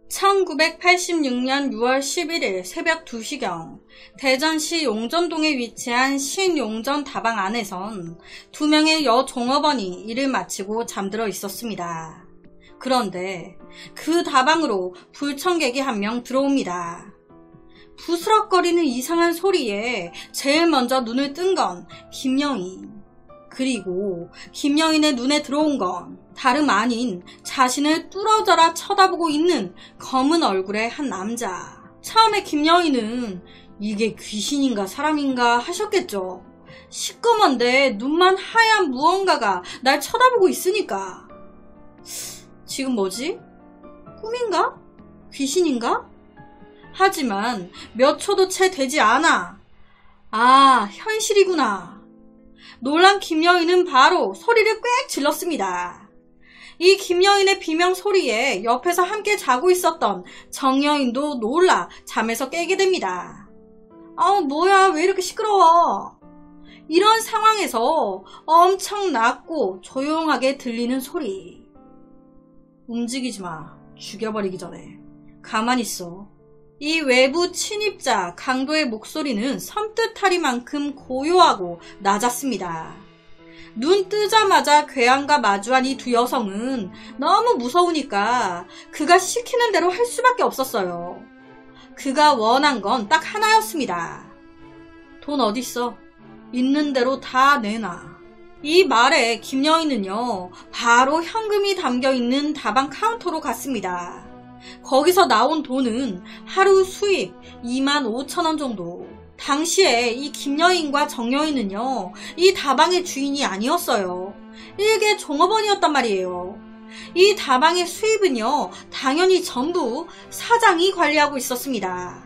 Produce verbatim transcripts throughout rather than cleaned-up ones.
천구백팔십육 년 유월 십일일 새벽 두 시경 대전시 용전동에 위치한 신용전 다방 안에선 두 명의 여종업원이 일을 마치고 잠들어 있었습니다. 그런데 그 다방으로 불청객이 한 명 들어옵니다. 부스럭거리는 이상한 소리에 제일 먼저 눈을 뜬 건 김여인. 그리고 김여인의 눈에 들어온 건 다름 아닌 자신을 뚫어져라 쳐다보고 있는 검은 얼굴의 한 남자. 처음에 김여인은 이게 귀신인가 사람인가 하셨겠죠. 시꺼먼데 눈만 하얀 무언가가 날 쳐다보고 있으니까. 지금 뭐지? 꿈인가? 귀신인가? 하지만 몇 초도 채 되지 않아. 아, 현실이구나. 놀란 김여인은 바로 소리를 꽥 질렀습니다. 이 김여인의 비명 소리에 옆에서 함께 자고 있었던 정여인도 놀라 잠에서 깨게 됩니다. 아, 뭐야, 왜 이렇게 시끄러워? 이런 상황에서 엄청 낮고 조용하게 들리는 소리. 움직이지 마. 죽여버리기 전에. 가만히 있어. 이 외부 침입자 강도의 목소리는 섬뜩하리만큼 고요하고 낮았습니다. 눈 뜨자마자 괴한과 마주한 이 두 여성은 너무 무서우니까 그가 시키는 대로 할 수밖에 없었어요. 그가 원한 건 딱 하나였습니다. 돈 어딨어? 있는 대로 다 내놔. 이 말에 김여인은요, 바로 현금이 담겨있는 다방 카운터로 갔습니다. 거기서 나온 돈은 하루 수입 이만 오천 원 정도. 당시에 이 김여인과 정여인은요, 이 다방의 주인이 아니었어요. 일개 종업원이었단 말이에요. 이 다방의 수입은요, 당연히 전부 사장이 관리하고 있었습니다.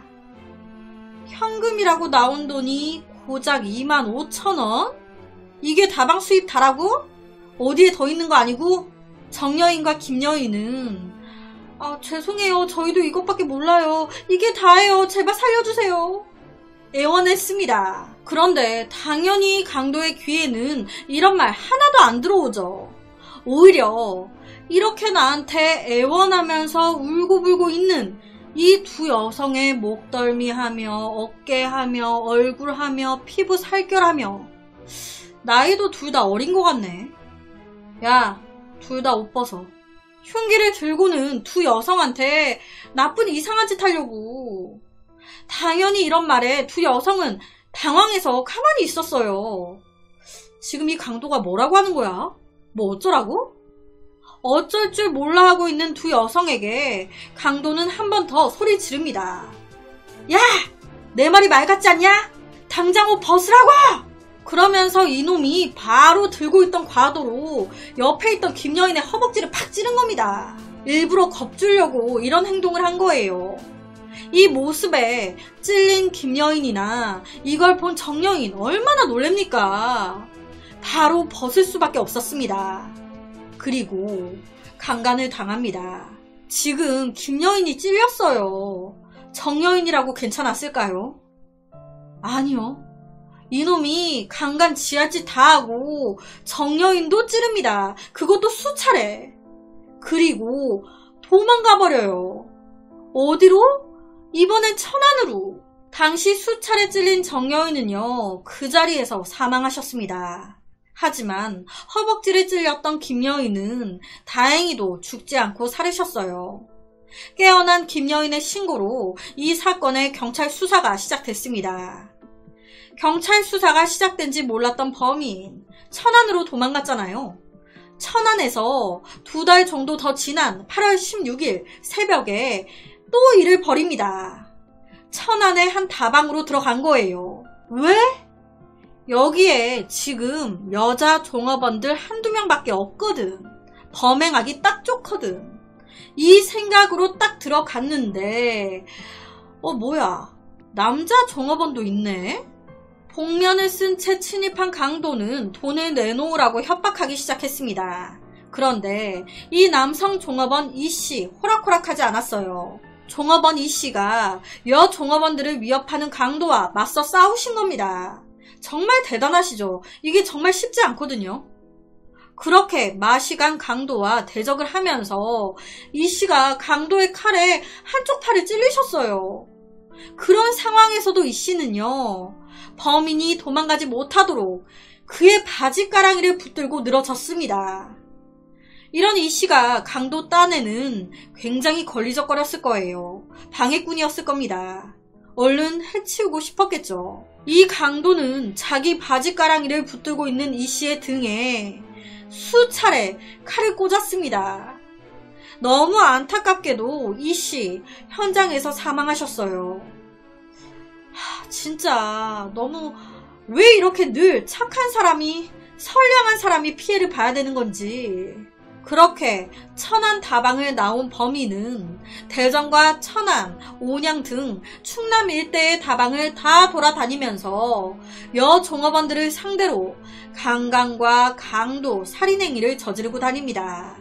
현금이라고 나온 돈이 고작 이만 오천 원? 이게 다방 수입 다라고? 어디에 더 있는 거 아니고? 정여인과 김여인은 아, 죄송해요. 저희도 이것밖에 몰라요. 이게 다예요. 제발 살려주세요. 애원했습니다. 그런데 당연히 강도의 귀에는 이런 말 하나도 안 들어오죠. 오히려 이렇게 나한테 애원하면서 울고불고 있는 이 두 여성의 목덜미하며 어깨하며 얼굴하며 피부 살결하며 나이도 둘 다 어린 것 같네. 야, 둘 다 옷 벗어. 흉기를 들고는 두 여성한테 나쁜 이상한 짓 하려고. 당연히 이런 말에 두 여성은 당황해서 가만히 있었어요. 지금 이 강도가 뭐라고 하는 거야? 뭐 어쩌라고? 어쩔 줄 몰라 하고 있는 두 여성에게 강도는 한 번 더 소리 지릅니다. 야! 내 말이 말 같지 않냐? 당장 옷 벗으라고! 그러면서 이놈이 바로 들고 있던 과도로 옆에 있던 김여인의 허벅지를 팍 찌른 겁니다. 일부러 겁주려고 이런 행동을 한 거예요. 이 모습에 찔린 김여인이나 이걸 본 정여인 얼마나 놀랍니까? 바로 벗을 수밖에 없었습니다. 그리고 강간을 당합니다. 지금 김여인이 찔렸어요. 정여인이라고 괜찮았을까요? 아니요. 이놈이 강간 지하짓 다 하고 정여인도 찌릅니다. 그것도 수차례. 그리고 도망가버려요. 어디로? 이번엔 천안으로. 당시 수차례 찔린 정여인은요, 그 자리에서 사망하셨습니다. 하지만 허벅지를 찔렸던 김여인은 다행히도 죽지 않고 살으셨어요. 깨어난 김여인의 신고로 이 사건의 경찰 수사가 시작됐습니다. 경찰 수사가 시작된 지 몰랐던 범인, 천안으로 도망갔잖아요. 천안에서 두 달 정도 더 지난 팔월 십육일 새벽에 또 일을 벌입니다. 천안의 한 다방으로 들어간 거예요. 왜? 여기에 지금 여자 종업원들 한두 명밖에 없거든. 범행하기 딱 좋거든. 이 생각으로 딱 들어갔는데 어 뭐야, 남자 종업원도 있네? 복면을 쓴 채 침입한 강도는 돈을 내놓으라고 협박하기 시작했습니다. 그런데 이 남성 종업원 이씨 호락호락하지 않았어요. 종업원 이씨가 여 종업원들을 위협하는 강도와 맞서 싸우신 겁니다. 정말 대단하시죠? 이게 정말 쉽지 않거든요. 그렇게 마시간 강도와 대적을 하면서 이 씨가 강도의 칼에 한쪽 팔을 찔리셨어요. 그런 상황에서도 이 씨는요, 범인이 도망가지 못하도록 그의 바지가랑이를 붙들고 늘어졌습니다. 이런 이 씨가 강도 딴에는 굉장히 걸리적거렸을 거예요. 방해꾼이었을 겁니다. 얼른 해치우고 싶었겠죠. 이 강도는 자기 바지가랑이를 붙들고 있는 이 씨의 등에 수차례 칼을 꽂았습니다. 너무 안타깝게도 이 씨 현장에서 사망하셨어요. 하, 진짜 너무 왜 이렇게 늘 착한 사람이, 선량한 사람이 피해를 봐야 되는 건지. 그렇게 천안 다방을 나온 범인은 대전과 천안, 온양 등 충남 일대의 다방을 다 돌아다니면서 여종업원들을 상대로 강간과 강도, 살인행위를 저지르고 다닙니다.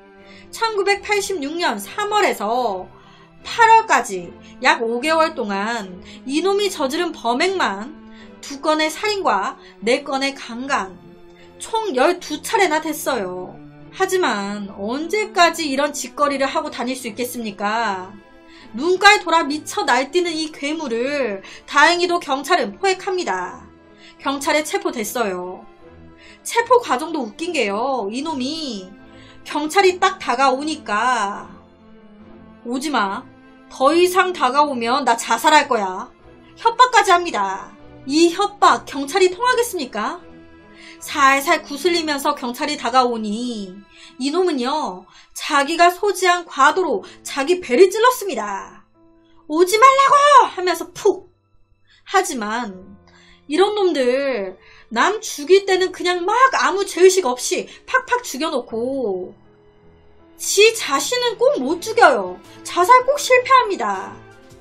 천구백팔십육 년 삼월에서 팔월까지 약 오 개월 동안 이놈이 저지른 범행만 두 건의 살인과 네 건의 강간, 총 열두 차례나 됐어요. 하지만 언제까지 이런 짓거리를 하고 다닐 수 있겠습니까? 눈깔 돌아 미쳐 날뛰는 이 괴물을 다행히도 경찰은 포획합니다. 경찰에 체포됐어요. 체포 과정도 웃긴 게요. 이놈이 경찰이 딱 다가오니까 오지마. 더 이상 다가오면 나 자살할 거야. 협박까지 합니다. 이 협박 경찰이 통하겠습니까? 살살 구슬리면서 경찰이 다가오니 이놈은요, 자기가 소지한 과도로 자기 배를 찔렀습니다. 오지 말라고 하면서 푹. 하지만 이런 놈들 남 죽일 때는 그냥 막 아무 죄의식 없이 팍팍 죽여놓고 지 자신은 꼭 못 죽여요. 자살 꼭 실패합니다.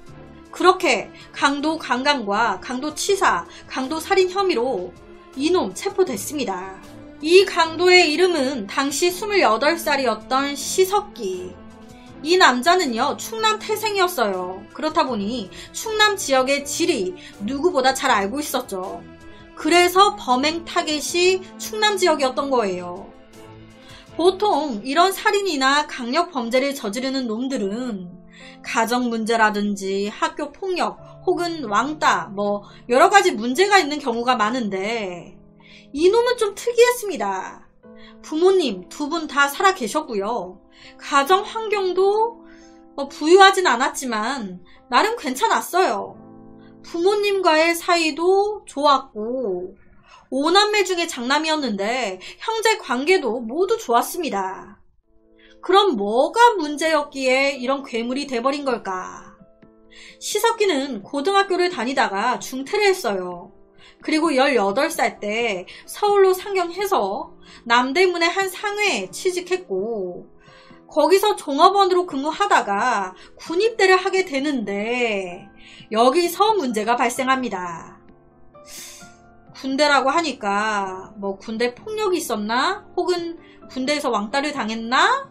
그렇게 강도 강간과 강도 치사, 강도 살인 혐의로 이놈 체포됐습니다. 이 강도의 이름은 당시 스물여덟 살이었던 시석기. 이 남자는요, 충남 태생이었어요. 그렇다 보니 충남 지역의 지리 누구보다 잘 알고 있었죠. 그래서 범행 타겟이 충남 지역이었던 거예요. 보통 이런 살인이나 강력 범죄를 저지르는 놈들은 가정 문제라든지 학교 폭력 혹은 왕따 뭐 여러 가지 문제가 있는 경우가 많은데 이놈은 좀 특이했습니다. 부모님 두 분 다 살아 계셨고요. 가정 환경도 뭐 부유하진 않았지만 나름 괜찮았어요. 부모님과의 사이도 좋았고 오남매 중에 장남이었는데 형제 관계도 모두 좋았습니다. 그럼 뭐가 문제였기에 이런 괴물이 돼버린 걸까? 시석기는 고등학교를 다니다가 중퇴를 했어요. 그리고 열여덟 살 때 서울로 상경해서 남대문의 한 상회에 취직했고 거기서 종업원으로 근무하다가 군입대를 하게 되는데 여기서 문제가 발생합니다. 군대라고 하니까 뭐 군대 폭력이 있었나? 혹은 군대에서 왕따를 당했나?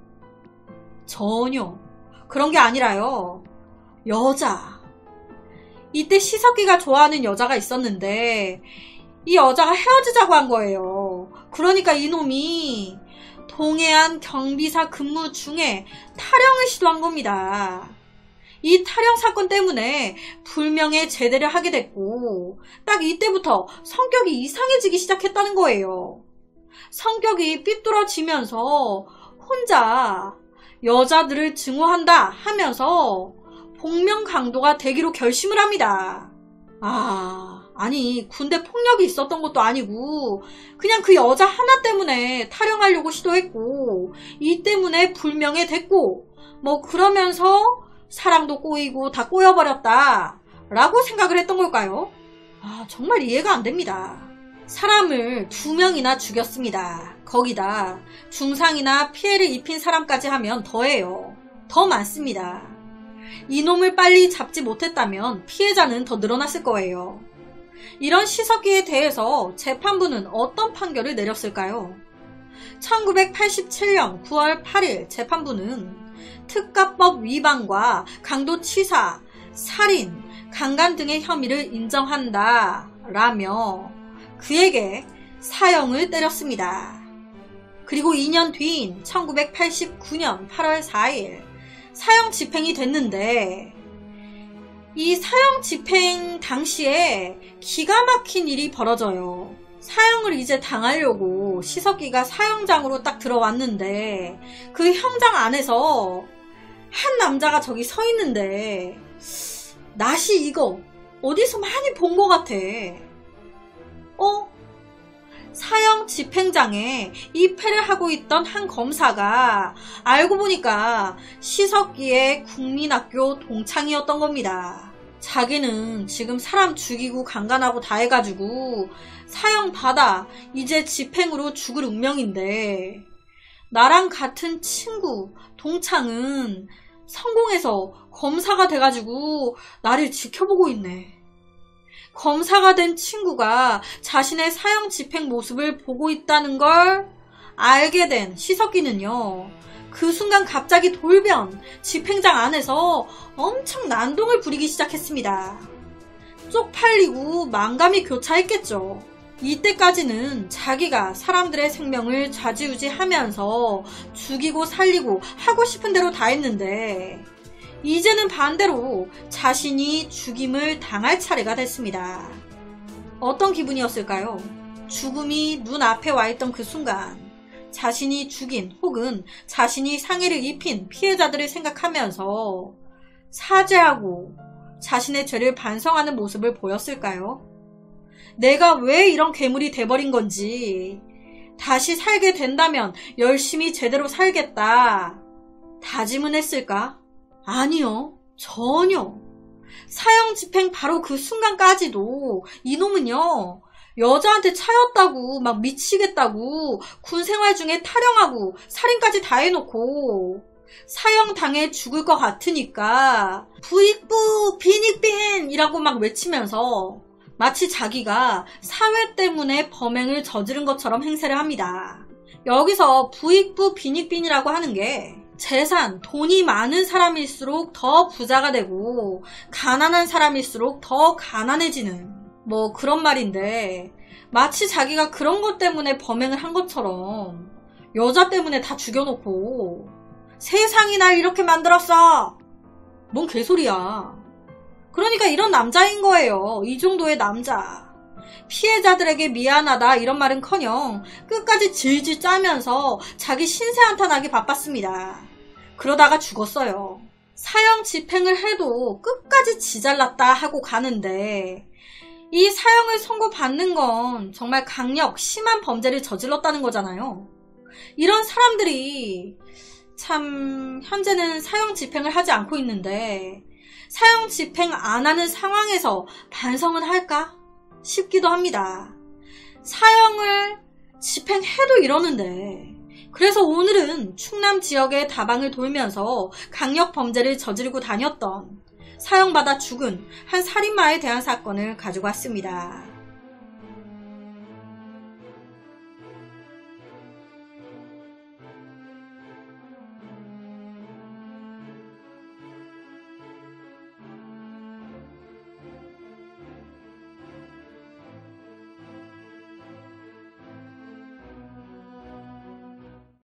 전혀 그런 게 아니라요. 여자. 이때 시석기가 좋아하는 여자가 있었는데 이 여자가 헤어지자고 한 거예요. 그러니까 이놈이 동해안 경비사 근무 중에 탈영을 시도한 겁니다. 이 탈영 사건 때문에 불명예 제대를 하게 됐고 딱 이때부터 성격이 이상해지기 시작했다는 거예요. 성격이 삐뚤어지면서 혼자 여자들을 증오한다 하면서 복면강도가 되기로 결심을 합니다. 아, 아니 군대 폭력이 있었던 것도 아니고 그냥 그 여자 하나 때문에 탈영하려고 시도했고 이 때문에 불명예 됐고 뭐 그러면서 사랑도 꼬이고 다 꼬여버렸다 라고 생각을 했던 걸까요? 아, 정말 이해가 안 됩니다. 사람을 두 명이나 죽였습니다. 거기다 중상이나 피해를 입힌 사람까지 하면 더해요. 더 많습니다. 이놈을 빨리 잡지 못했다면 피해자는 더 늘어났을 거예요. 이런 시석기에 대해서 재판부는 어떤 판결을 내렸을까요? 천구백팔십칠 년 구월 팔일 재판부는 특가법 위반과 강도치사, 살인, 강간 등의 혐의를 인정한다 라며 그에게 사형을 때렸습니다. 그리고 이 년 뒤인 천구백팔십구 년 팔월 사일 사형 집행이 됐는데, 이 사형 집행 당시에 기가 막힌 일이 벌어져요. 사형을 이제 당하려고 시석이가 사형장으로 딱 들어왔는데, 그 형장 안에서 한 남자가 저기 서 있는데, 낯이 이거 어디서 많이 본 것 같아. 어? 사형 집행장에 입회를 하고 있던 한 검사가 알고 보니까 시석기의 국민학교 동창이었던 겁니다. 자기는 지금 사람 죽이고 강간하고 다 해가지고 사형 받아 이제 집행으로 죽을 운명인데, 나랑 같은 친구 동창은 성공해서 검사가 돼가지고 나를 지켜보고 있네. 검사가 된 친구가 자신의 사형 집행 모습을 보고 있다는 걸 알게 된 시석기는요, 그 순간 갑자기 돌변, 집행장 안에서 엄청 난동을 부리기 시작했습니다. 쪽팔리고 만감이 교차했겠죠. 이때까지는 자기가 사람들의 생명을 좌지우지하면서 죽이고 살리고 하고 싶은 대로 다 했는데, 이제는 반대로 자신이 죽임을 당할 차례가 됐습니다. 어떤 기분이었을까요? 죽음이 눈앞에 와 있던 그 순간, 자신이 죽인 혹은 자신이 상해를 입힌 피해자들을 생각하면서 사죄하고 자신의 죄를 반성하는 모습을 보였을까요? 내가 왜 이런 괴물이 돼버린 건지, 다시 살게 된다면 열심히 제대로 살겠다 다짐은 했을까? 아니요, 전혀. 사형 집행 바로 그 순간까지도 이놈은요, 여자한테 차였다고 막 미치겠다고 군생활 중에 타령하고 살인까지 다 해놓고 사형 당해 죽을 것 같으니까 부익부 빈익빈이라고 막 외치면서 마치 자기가 사회 때문에 범행을 저지른 것처럼 행세를 합니다. 여기서 부익부 빈익빈이라고 하는 게, 재산, 돈이 많은 사람일수록 더 부자가 되고 가난한 사람일수록 더 가난해지는 뭐 그런 말인데, 마치 자기가 그런 것 때문에 범행을 한 것처럼 여자 때문에 다 죽여놓고 세상이 날 이렇게 만들었어! 뭔 개소리야. 그러니까 이런 남자인 거예요. 이 정도의 남자. 피해자들에게 미안하다 이런 말은커녕 끝까지 질질 짜면서 자기 신세 한탄하기 바빴습니다. 그러다가 죽었어요. 사형 집행을 해도 끝까지 지잘났다 하고 가는데, 이 사형을 선고받는 건 정말 강력 심한 범죄를 저질렀다는 거잖아요. 이런 사람들이 참 현재는 사형 집행을 하지 않고 있는데, 사형 집행 안 하는 상황에서 반성은 할까 싶기도 합니다. 사형을 집행해도 이러는데, 그래서 오늘은 충남 지역의 다방을 돌면서 강력 범죄를 저지르고 다녔던 사형받아 죽은 한 살인마에 대한 사건을 가지고 왔습니다.